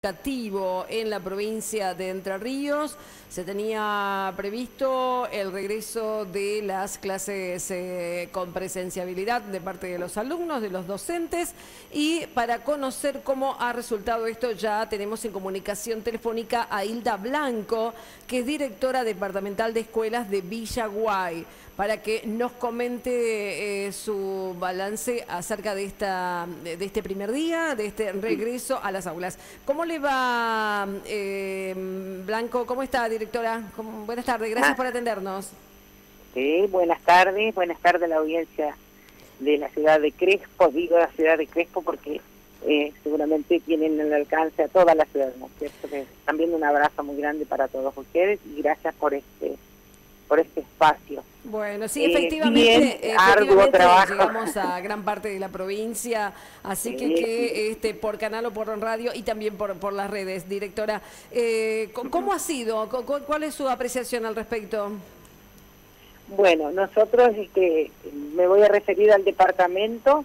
En la provincia de Entre Ríos se tenía previsto el regreso de las clases con presenciabilidad de parte de los alumnos, de los docentes, y para conocer cómo ha resultado esto ya tenemos en comunicación telefónica a Hilda Blanco, que es directora departamental de escuelas de Villaguay, para que nos comente su balance acerca de este primer día, de este regreso a las aulas. ¿Cómo le va, Blanco? ¿Cómo está, directora? Buenas tardes, gracias por atendernos. Sí, buenas tardes a la audiencia de la ciudad de Crespo. Digo la ciudad de Crespo porque seguramente tienen el alcance a toda la ciudad, ¿no es cierto? También un abrazo muy grande para todos ustedes y gracias por este espacio. Bueno, sí, efectivamente, arduo trabajo. Llegamos a gran parte de la provincia, así que por canal o por radio y también por las redes. Directora, ¿cómo ha sido? ¿Cuál es su apreciación al respecto? Bueno, nosotros me voy a referir al departamento.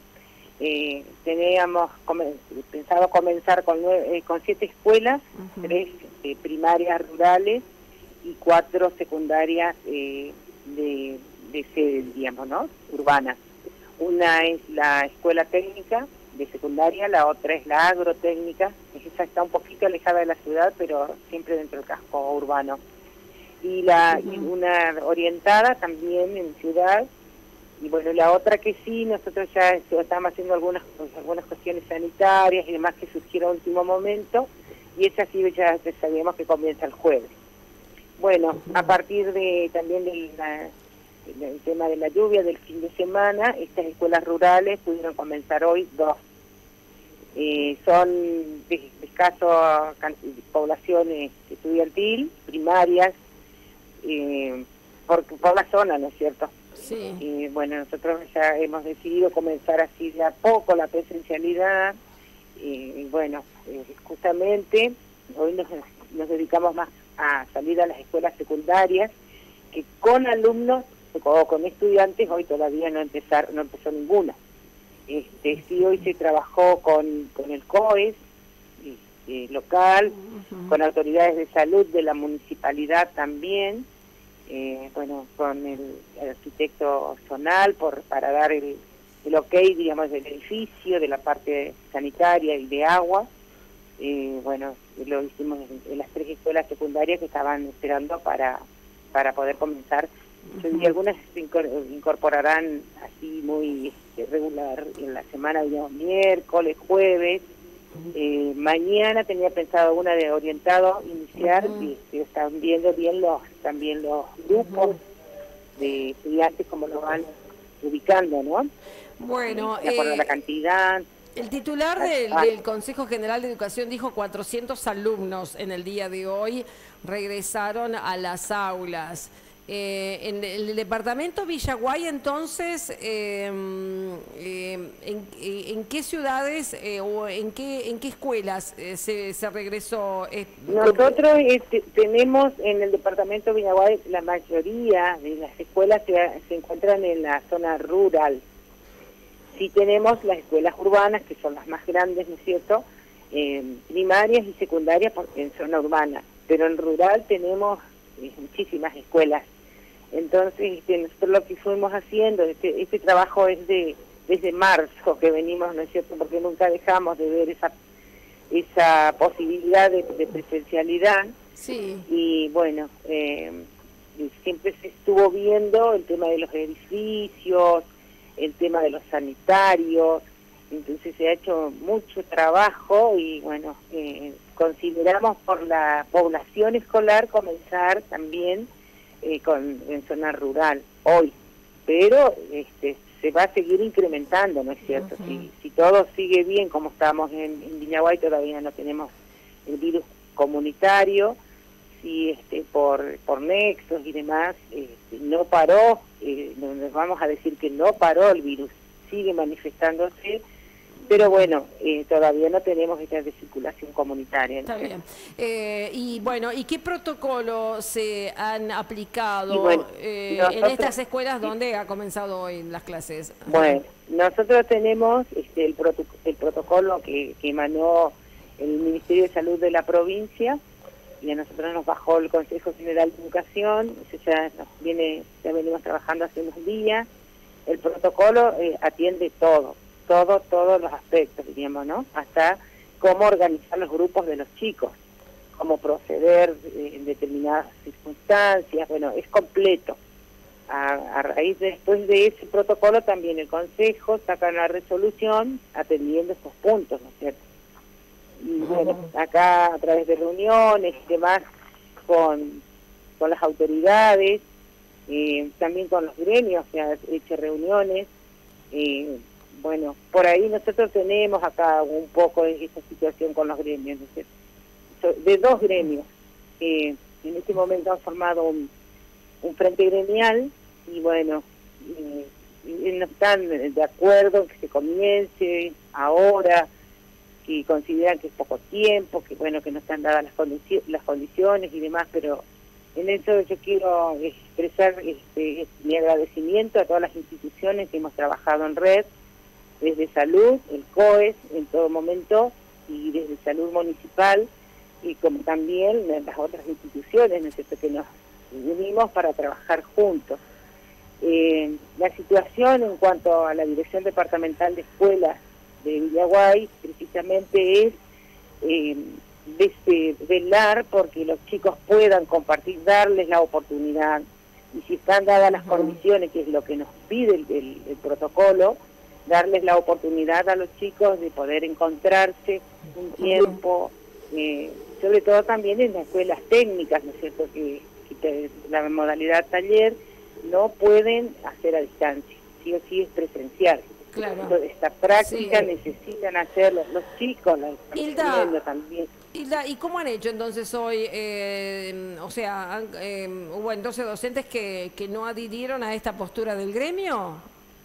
Teníamos pensado comenzar con 7 escuelas, 3 primarias rurales y 4 secundarias de sede, digamos, ¿no? Urbanas. Una es la escuela técnica de secundaria, la otra es la agrotécnica. Esa está un poquito alejada de la ciudad, pero siempre dentro del casco urbano. Y una orientada también en ciudad. Y bueno, la otra que sí, nosotros ya estamos haciendo algunas cuestiones sanitarias y demás que surgieron a último momento, y esa sí ya sabíamos que comienza el jueves. Bueno, a partir también del tema de la lluvia del fin de semana, estas escuelas rurales pudieron comenzar hoy 2. Son de escaso población estudiantil, primarias, por la zona, ¿no es cierto? Sí. Bueno, nosotros ya hemos decidido comenzar así de a poco la presencialidad, y bueno, justamente hoy nos dedicamos más a salir a las escuelas secundarias, que con alumnos o con estudiantes hoy todavía no empezó ninguna. Sí, hoy se trabajó con el COES local, con autoridades de salud de la municipalidad también, bueno, con el arquitecto zonal para dar el ok, digamos, del edificio, de la parte sanitaria y de agua. Bueno, lo hicimos en las 3 escuelas secundarias que estaban esperando para poder comenzar. Y algunas se incorporarán así muy regular en la semana, digamos, miércoles, jueves. Mañana tenía pensado una de orientado iniciar, y están viendo bien también los grupos de estudiantes, como lo van ubicando, ¿no? Bueno, de acuerdo a la cantidad. El titular del Consejo General de Educación dijo 400 alumnos en el día de hoy regresaron a las aulas. En el departamento Villaguay, entonces, ¿en qué ciudades o en qué escuelas se regresó? Nosotros tenemos en el departamento Villaguay, la mayoría de las escuelas se encuentran en la zona rural. Sí tenemos las escuelas urbanas, que son las más grandes, ¿no es cierto?, primarias y secundarias en zona urbana, pero en rural tenemos muchísimas escuelas. Entonces, nosotros lo que fuimos haciendo, este trabajo es desde marzo que venimos, ¿no es cierto?, porque nunca dejamos de ver esa posibilidad de presencialidad. Sí. Y bueno, siempre se estuvo viendo el tema de los edificios, el tema de los sanitarios, entonces se ha hecho mucho trabajo y bueno, consideramos por la población escolar comenzar también en zona rural hoy, pero se va a seguir incrementando, ¿no es cierto? Si todo sigue bien como estamos en Villaguay, todavía no tenemos el virus comunitario. Si por nexos y demás no paró, nos vamos a decir que no paró el virus, sigue manifestándose, pero bueno, todavía no tenemos esta de circulación comunitaria. Está bien. Y bueno, ¿y qué protocolo se han aplicado en estas escuelas donde ha comenzado hoy las clases? Bueno, nosotros tenemos el protocolo que emanó el Ministerio de Salud de la provincia, y a nosotros nos bajó el Consejo General de Educación, eso ya venimos trabajando hace unos días. El protocolo atiende todos los aspectos, diríamos, ¿no? Hasta cómo organizar los grupos de los chicos, cómo proceder en determinadas circunstancias, bueno, es completo. A raíz después de ese protocolo también el Consejo saca una resolución atendiendo estos puntos, ¿no es cierto? Y bueno, acá a través de reuniones y demás con las autoridades, también con los gremios que han hecho reuniones, bueno, por ahí nosotros tenemos acá un poco de esta situación con los gremios, ¿no es cierto? De dos gremios, en este momento han formado un frente gremial y bueno, no están de acuerdo en que se comience ahora, que consideran que es poco tiempo, que bueno, que no están dadas las condiciones y demás, pero en eso yo quiero expresar mi agradecimiento a todas las instituciones que hemos trabajado en red, desde salud, el COES en todo momento, y desde salud municipal, y como también las otras instituciones, ¿no es cierto?, que nos unimos para trabajar juntos. La situación en cuanto a la Dirección Departamental de Escuelas de Villaguay precisamente es velar porque los chicos puedan compartir, darles la oportunidad, y si están dadas las condiciones, que es lo que nos pide el protocolo, darles la oportunidad a los chicos de poder encontrarse un tiempo, sobre todo también en las escuelas técnicas, ¿no es cierto?, que la modalidad taller no pueden hacer a distancia, sí o sí es presencial. Claro. Entonces, esta práctica Sí. necesitan hacerlo los chicos, la están pidiendo también. Hilda, ¿y cómo han hecho entonces hoy? O sea, hubo entonces docentes que no adhirieron a esta postura del gremio.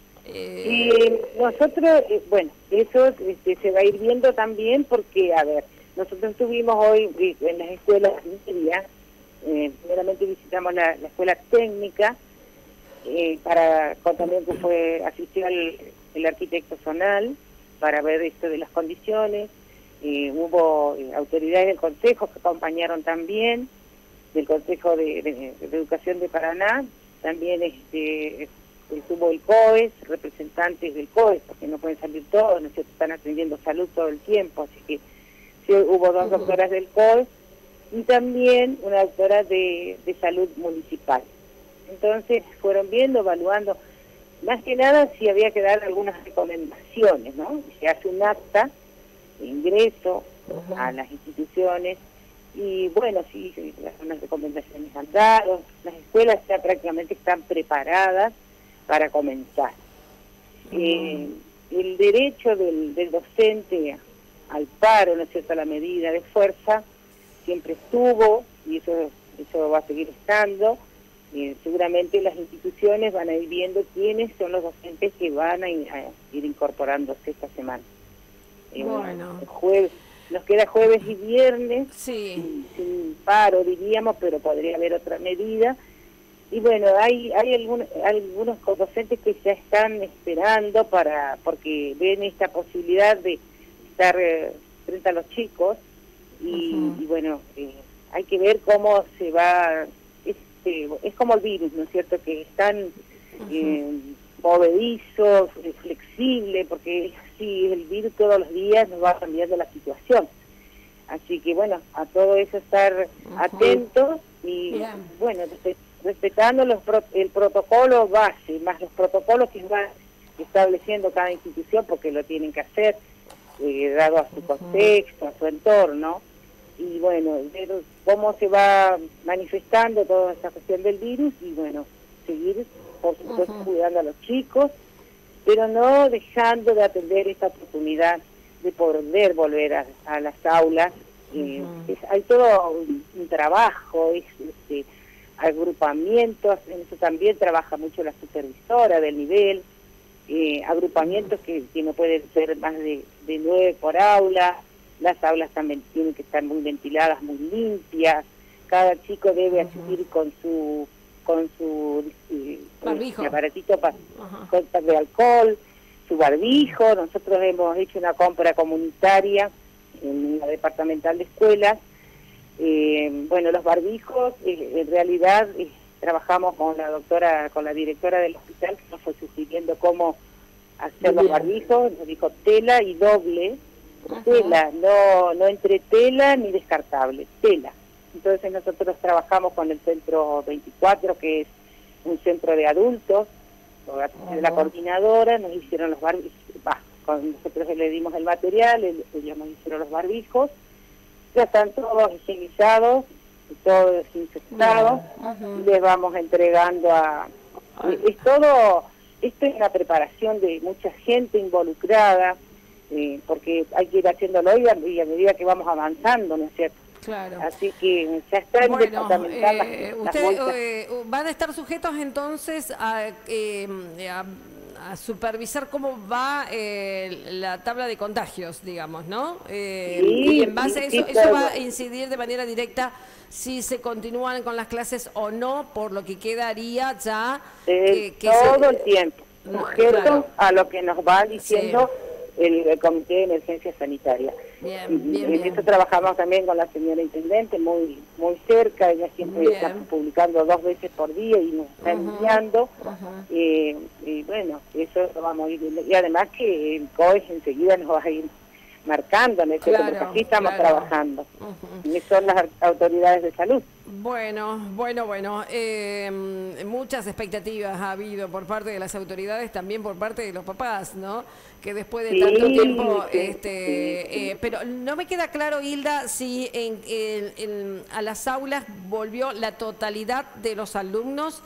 Y nosotros, bueno, eso se va a ir viendo también porque, a ver, nosotros estuvimos hoy en las escuelas media, primeramente visitamos la escuela técnica, también que asistió el arquitecto zonal para ver esto de las condiciones. Hubo autoridades del Consejo que acompañaron también, del Consejo de Educación de Paraná, también estuvo el COES, representantes del COES, porque no pueden salir todos, no se están atendiendo salud todo el tiempo, así que sí, hubo dos doctoras del COES y también una doctora de salud municipal. Entonces fueron viendo, evaluando, más que nada si había que dar algunas recomendaciones, ¿no? Se hace un acta de ingreso a las instituciones y bueno, sí, unas recomendaciones han dado, las escuelas ya prácticamente están preparadas para comenzar. El derecho del docente al paro, ¿no es cierto?, a la medida de fuerza, siempre estuvo y eso va a seguir estando. Seguramente las instituciones van a ir viendo quiénes son los docentes que van a ir incorporándose esta semana. Bueno. Nos queda jueves y viernes, sí, sin paro diríamos, pero podría haber otra medida. Y bueno, hay algunos docentes que ya están esperando porque ven esta posibilidad de estar frente a los chicos y bueno, hay que ver cómo se va. Es como el virus, ¿no es cierto?, que es tan movedizo, flexible, porque sí, el virus todos los días nos va cambiando la situación. Así que bueno, a todo eso estar atentos y bueno, respetando el protocolo base, más los protocolos que va estableciendo cada institución, porque lo tienen que hacer, dado a su contexto, a su entorno. Y bueno, ver cómo se va manifestando toda esta cuestión del virus y bueno, seguir, por supuesto, cuidando a los chicos, pero no dejando de atender esta oportunidad de poder volver a las aulas. Hay todo un trabajo, agrupamientos, en eso también trabaja mucho la supervisora del nivel, agrupamientos que no pueden ser más de 9 por aula. Las aulas también tienen que estar muy ventiladas, muy limpias. Cada chico debe asistir con su aparatito de alcohol, su barbijo. Nosotros hemos hecho una compra comunitaria en la departamental de escuelas. Bueno, los barbijos, en realidad trabajamos con la doctora, con la directora del hospital, que nos fue sugiriendo cómo hacer los barbijos. Nos dijo tela y doble, tela, no entre tela ni descartable, tela. Entonces nosotros trabajamos con el Centro 24, que es un centro de adultos, de la coordinadora, nos hicieron los barbijos, nosotros le dimos el material, ellos nos hicieron los barbijos, ya están todos higienizados, todos desinfectados, les vamos entregando esto es una preparación de mucha gente involucrada, porque hay que ir haciéndolo y a medida que vamos avanzando, ¿no es cierto? Claro. Así que ya está en departamental ustedes van a estar sujetos entonces a supervisar cómo va la tabla de contagios, digamos, ¿no? Y en base a eso va a incidir de manera directa si se continúan con las clases o no, por lo que quedaría ya... todo el tiempo, sujeto a lo que nos va diciendo el Comité de Emergencia Sanitaria. En esto trabajamos también con la señora Intendente, muy cerca, ella siempre está publicando 2 veces por día y nos está enviando, y bueno, eso lo vamos a ir viendo. Y además que el COES enseguida nos va a ir marcando, ¿no? Porque aquí estamos trabajando, y son las autoridades de salud. Bueno, muchas expectativas ha habido por parte de las autoridades, también por parte de los papás, ¿no? Que después de tanto tiempo, pero no me queda claro, Hilda, si a las aulas volvió la totalidad de los alumnos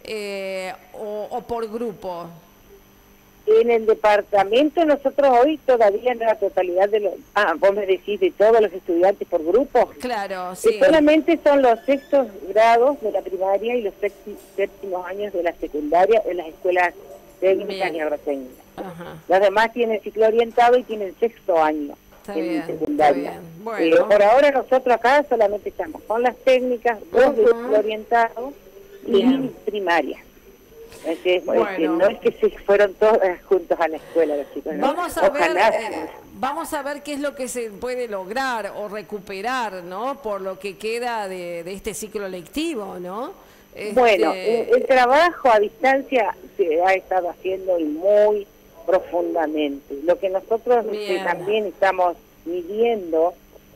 o por grupo. En el departamento nosotros hoy todavía no la totalidad de los... vos me decís de todos los estudiantes por grupo. Claro, sí. Solamente son los 6º grados de la primaria y los 7º años de la secundaria en las escuelas técnicas y agrotécnicas. Los demás tienen ciclo orientado y tienen 6º año en secundaria. Bueno. Por ahora nosotros acá solamente estamos con las técnicas, 2 de ciclo orientado y primaria. No es que se fueron todos juntos a la escuela los chicos, ¿no? Vamos a ver qué es lo que se puede lograr o recuperar, ¿no? Por lo que queda de este ciclo lectivo, ¿no? Bueno, el trabajo a distancia se ha estado haciendo y muy profundamente. Lo que nosotros también estamos midiendo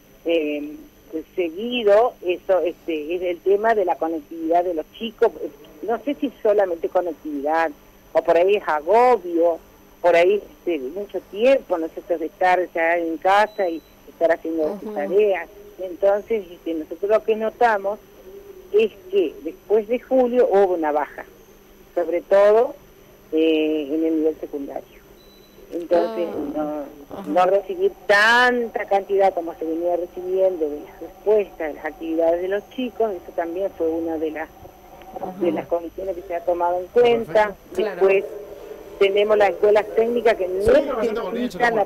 seguido, eso es el tema de la conectividad de los chicos. No sé si solamente conectividad, o por ahí es agobio, por ahí mucho tiempo, nosotros de estar ya en casa y estar haciendo sus tareas. Entonces, nosotros lo que notamos es que después de julio hubo una baja, sobre todo en el nivel secundario. Entonces, no recibir tanta cantidad como se venía recibiendo de las respuestas, de las actividades de los chicos, eso también fue una de las condiciones que se ha tomado en cuenta. Después tenemos las escuelas técnicas que no necesitan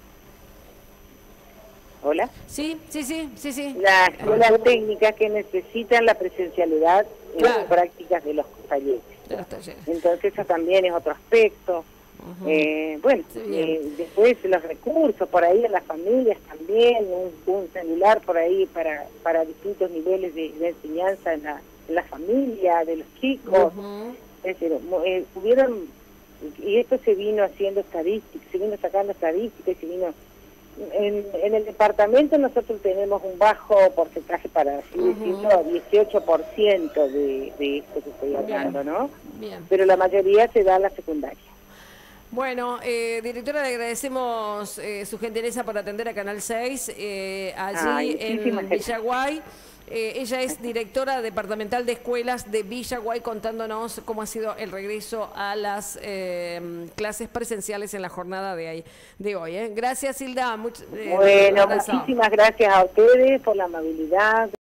¿Hola? Sí. Las escuelas técnicas que necesitan la presencialidad en las prácticas de los talleres. Entonces eso también es otro aspecto. Después los recursos por ahí en las familias también, un celular por ahí para distintos niveles de enseñanza en la familia de los chicos. Es decir, y esto se vino haciendo estadísticas, se vino sacando estadísticas y se vino en el departamento. Nosotros tenemos un bajo porcentaje, para así decirlo, 18% de esto que estoy hablando, ¿no? Pero la mayoría se da en la secundaria. Bueno, directora, le agradecemos su gentileza por atender a Canal 6 allí en Villaguay. Ella es directora departamental de escuelas de Villaguay, contándonos cómo ha sido el regreso a las clases presenciales en la jornada de hoy. Gracias, Hilda. Muchísimas gracias a ustedes por la amabilidad.